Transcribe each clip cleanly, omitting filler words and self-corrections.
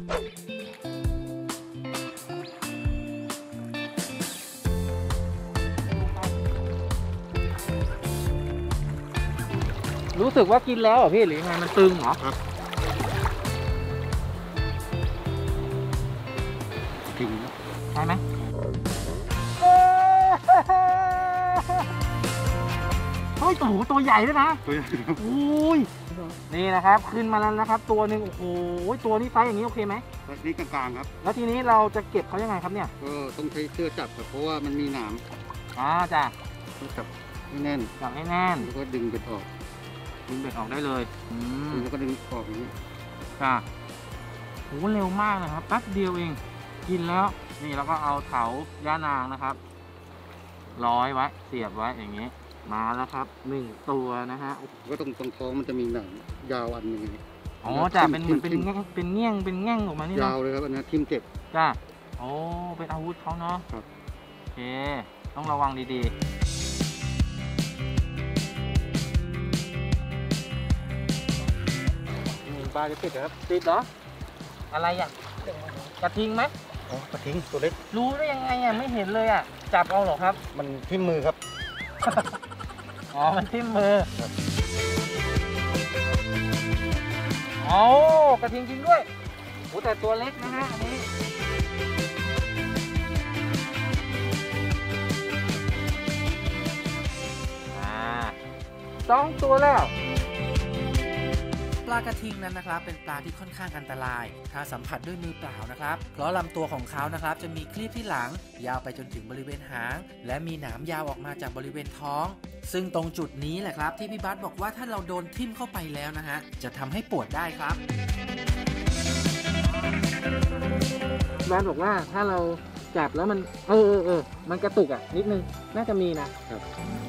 รู้สึกว่ากินแล้วเหรอพี่หรือยังไงมันตึงเหรอครับจริงใช่ไหมเฮ้ยโอ้โหตัวใหญ่ด้วยนะตัวใหญ่อุ้ยนี่นะครับขึ้นมาแล้วนะครับตัวหนึ่งโอ้โหตัวนี้ไซส์อย่างนี้โอเคไหมไซส์นี้กลางๆครับแล้วทีนี้เราจะเก็บเขายังไงครับเนี่ยต้องใช้เชือกจับครับเพราะว่ามันมีหนามจ้ะต้องจับให้แน่นจับให้แน่นแล้วก็ดึงเบ็ดออกได้เลยแล้วก็ดึงออกอย่างนี้จ้ะโหเร็วมากนะครับแป๊บเดียวเองกินแล้วนี่เราก็เอาเถาย่านางนะครับร้อยไว้เสียบไว้อย่างนี้มาแล้วครับ1ตัวนะฮะก็ตรงท้องมันจะมีหนังยาวอันหนึ่งอ๋อจ้ะเป็นเหมือนเป็นแง่งออกมานี่ยาวเลยครับอันนี้ทิ่มเจ็บจ้ะโอ้เป็นอาวุธเขาเนาะครับโอเคต้องระวังดีๆปลาจะติดครับติดเหรออะไรอ่ะกระทิงไหมอ๋อกระทิงตัวเล็กรู้ได้ยังไงอ่ะไม่เห็นเลยอ่ะจับเอาหรอครับมันทิ่มมือครับอ๋อมันทิ่มมืออ๋อกระทิงจริงด้วยโอ้แต่ตัวเล็กนะฮะอันนี้2 ตัวแล้วปลากระทิงนั้นนะครับเป็นปลาที่ค่อนข้างอันตรายถ้าสัมผัสด้วยมือเปล่านะครับเพราะลำตัวของเขานะครับจะมีครีบที่หลังยาวไปจนถึงบริเวณหางและมีหนามยาวออกมาจากบริเวณท้องซึ่งตรงจุดนี้แหละครับที่พี่บัสบอกว่าถ้าเราโดนทิ่มเข้าไปแล้วนะฮะจะทำให้ปวดได้ครับบัสบอกว่าถ้าเราจับแล้วมันมันกระตุกอ่ะนิดนึงน่าจะมีนะครับ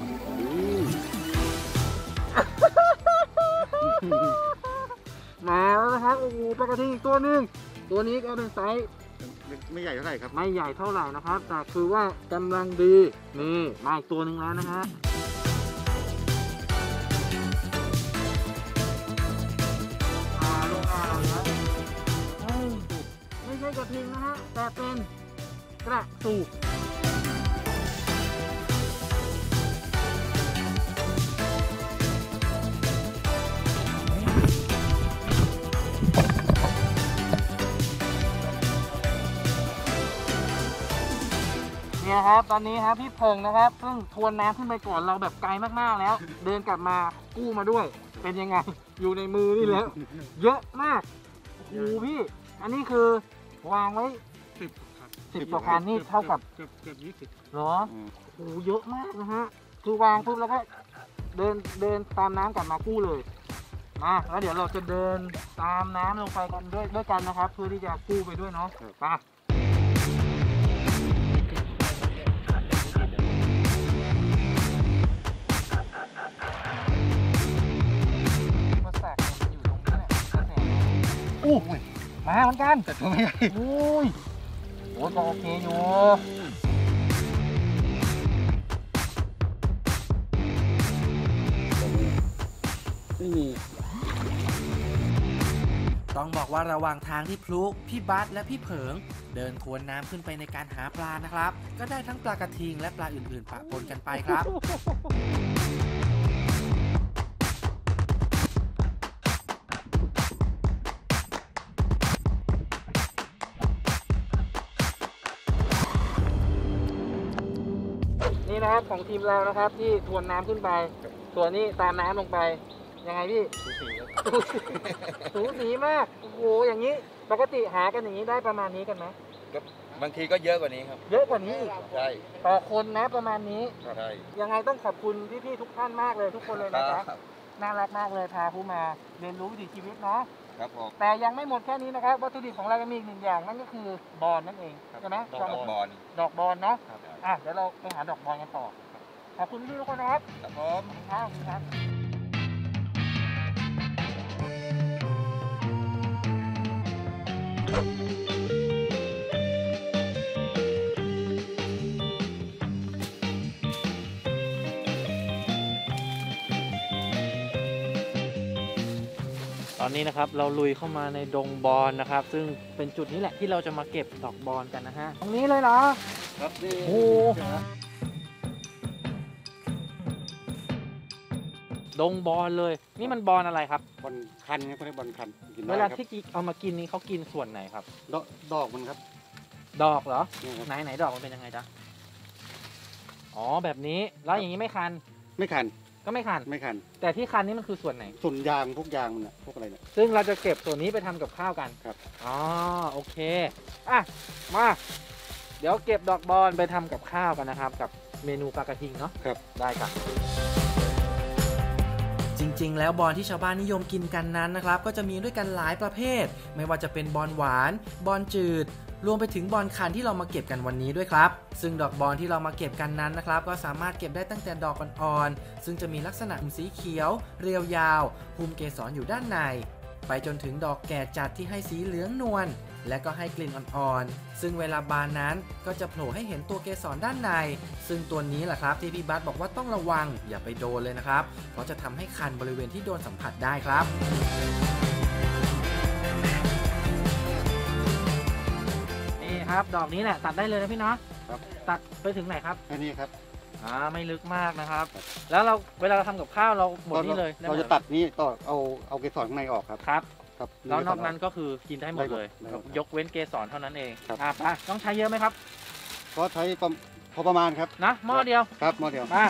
มาแล้วนะครับโอ้โหปลากระทิงอีกตัวหนึ่งตัวนี้ก็เป็นไซส์ไม่ใหญ่เท่าไหร่ครับไม่ใหญ่เท่าไหร่นะครับแต่คือว่ากำลังดีนี่มาอีกตัวหนึ่งแล้วนะฮะลงมาเราแล้วไม่ใช่กระทิงนะฮะแต่เป็นกระสูบเนี่ยครับตอนนี้ครับพี่เพิงนะครับซึ่งทวนน้ำขึ้นไปก่อนเราแบบไกลมากๆแล้วเดินกลับมากู้มาด้วยเป็นยังไงอยู่ในมือนี่แล้วเยอะมากโอ้โหพี่อันนี้คือวางไว้10ต่อคันนี่เท่ากับเกือบ20เหรอโอ้โหเยอะมากนะฮะคือวางปุ๊บแล้วก็เดินตามน้ำกลับมากู้เลยมาแล้วเดี๋ยวเราจะเดินตามน้ำลงไปกันด้วยกันนะครับเพื่อที่จะกู้ไปด้วยเนาะไปมาเหมือนกันแต่ตัวไม่ใหญ่อุ้ยโอ้ก็โอเคอยู่ไม่มีต้องบอกว่าระหว่างทางที่พลุพี่บัสและพี่เผิงเดินทวนน้ำขึ้นไปในการหาปลานะครับก็ได้ทั้งปลากระทิงและปลาอื่นๆปะปนกันไปครับนี่นะครับของทีมเรานะครับที่ทวนน้ำขึ้นไปส่วนนี้ตามน้ำลงไปยังไงพี่สูสีมากโอ้โหอย่างนี้ปกติหากันอย่างนี้ได้ประมาณนี้กันไหมบางทีก็เยอะกว่านี้ครับเยอะกว่านี้ใช่ต่อคนนะประมาณนี้ใช่ยังไงต้องขอบคุณพี่ๆทุกท่านมากเลยทุกคนเลยนะครับน่ารักมากเลยพาผู้มาเรียนรู้วิถีชีวิตเนาะครับผมแต่ยังไม่หมดแค่นี้นะครับวัตถุดิบของเรายังมีอีก1 อย่างนั่นก็คือบอลนั่นเองใช่ไหมดอกบอลเนาะเดี๋ยวเราไปหาดอกบอลกันต่อขอบคุณพี่ทุกคนนะครับครับผมครับตอนนี้นะครับเราลุยเข้ามาในดงบอนนะครับซึ่งเป็นจุดนี้แหละที่เราจะมาเก็บดอกบอนกันนะฮะตรงนี้เลยเหรอครับนี่โอ้ดงบอนเลยนี่มันบอนอะไรครับบอนคันครับเขาเรียกบอนคันเวลาที่เอามากินนี้เขากินส่วนไหนครับดอกมันครับดอกเหรอไหนดอกมันเป็นยังไงจ๊ะอ๋อแบบนี้แล้วอย่างนี้ไม่คันไม่คันก็ไม่คันแต่ที่คันนี้มันคือส่วนไหนส่วนยางพวกยางมันอะพวกอะไรเนี่ยซึ่งเราจะเก็บส่วนนี้ไปทำกับข้าวกันครับอ๋อโอเคอ่ะมาเดี๋ยวเก็บดอกบอนไปทำกับข้าวกันนะครับกับเมนูปลากระทิงเนาะครับได้ครับจริงๆแล้วบอนที่ชาวบ้านนิยมกินกันนั้นนะครับก็จะมีด้วยกันหลายประเภทไม่ว่าจะเป็นบอนหวานบอนจืดรวมไปถึงบอนคันที่เรามาเก็บกันวันนี้ด้วยครับซึ่งดอกบอนที่เรามาเก็บกันนั้นนะครับก็สามารถเก็บได้ตั้งแต่ดอกอ่อนๆซึ่งจะมีลักษณะสีเขียวเรียวยาวหุ้มเกสรอยู่ด้านในไปจนถึงดอกแก่จัดที่ให้สีเหลืองนวลและก็ให้กลิ่นอ่อนๆซึ่งเวลาบานนั้นก็จะโผล่ให้เห็นตัวเกสรด้านในซึ่งตัวนี้แหละครับที่พี่บัสบอกว่าต้องระวังอย่าไปโดนเลยนะครับเพราะจะทำให้คันบริเวณที่โดนสัมผัสได้ครับครับดอกนี้แหละตัดได้เลยนะพี่เนาะตัดไปถึงไหนครับอันนี้ครับไม่ลึกมากนะครับแล้วเราเวลาเราทำกับข้าวเราหมดนี่เลยเราจะตัดนี้ต่อเอาเกสรข้างในออกครับครับแล้วนอกนั้นก็คือกินได้หมดเลยยกเว้นเกสรเท่านั้นเองป้าต้องใช้เยอะไหมครับก็ใช้พอประมาณครับนะหม้อเดียวครับหม้อเดียวป้า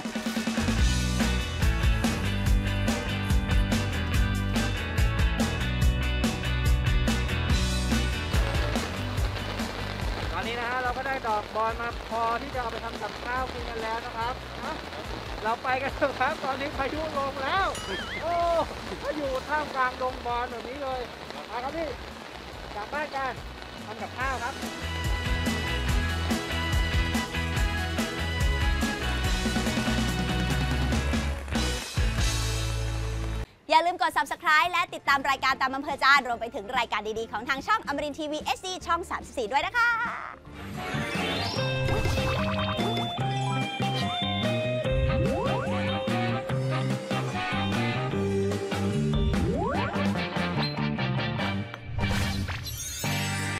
ตอนนี้นะฮะเราก็ได้ดอกบอนมาพอที่จะเอาไปทำกับข้าวกินกันแล้วนะครับเราไปกันเถอะครับตอนนี้พายุลงแล้วโอ้ก็อยู่ท่ามกลางดงบอนแบบนี้เลยมาครับพี่กลับบ้านกันทำกับข้าวครับอย่าลืมกด Subscribe และติดตามรายการตามอำเภอใจรวมไปถึงรายการดีๆของทางช่องอมรินทร์ทีวี HD ช่อง 34 ด้วยนะคะ